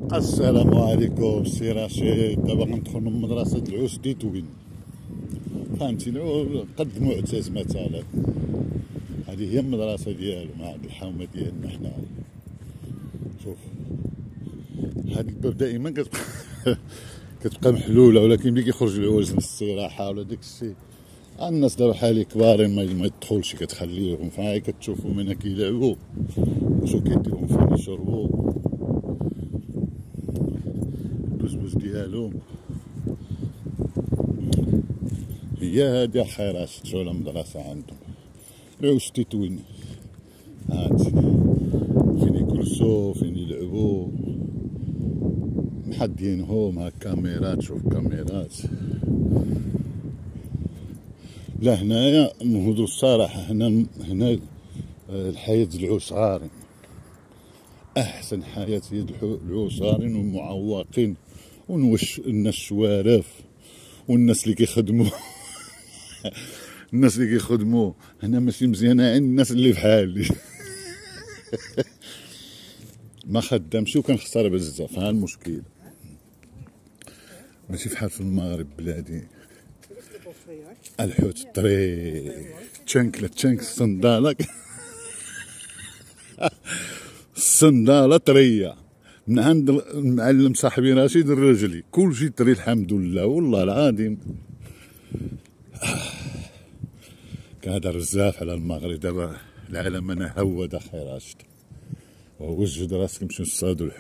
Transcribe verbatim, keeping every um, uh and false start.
السلام عليكم سي رشيد. دابا غندخل من مدرسة العوس تيتوين، فهمتيني، قد معتز مثلا. هذه هي المدرسة ديالهم، هاد الحومة ديالنا حنا. شوف هاد الباب دائما كتبقى كتبقى محلولة، ولكن ملي كيخرج العواز من الاستراحة ولا داكشي، الناس دابا حالي كبارين ما يدخلش، كتخليهم. فهاي كتشوفو من هنا كيلعبو وشو كيديرهم فين يشربو البسبوس ديالهم. هي هادي خيرات شغل المدرسة عندهم العوس تيتوين. هانتي فين يجلسو فين يلعبو، محدينهم ها كاميرات. شوف كاميرات. لا هنايا نهضرو الصراحة، هنا هنا الحياة د العوسارين أحسن حياة هي العوسارين والمعوقين والناس الشوارف والناس اللي كيخدموا الناس اللي كيخدموا هنا ماشي مزيانة عند الناس اللي بحالي ما خدامش وكنخسر بزاف. ها المشكل، ماشي فحال في المغرب بلادي. الحوت الطريق تشنك لا تشنك الصندالة الصندالة طرية من عند المعلم صاحبي رشيد الرجلي، كلشي طري الحمد لله والله العظيم. كنهضر بزاف على المغرب، دابا العالم انا هود اخي راشد، ووجد راسك نمشيو نصطادو.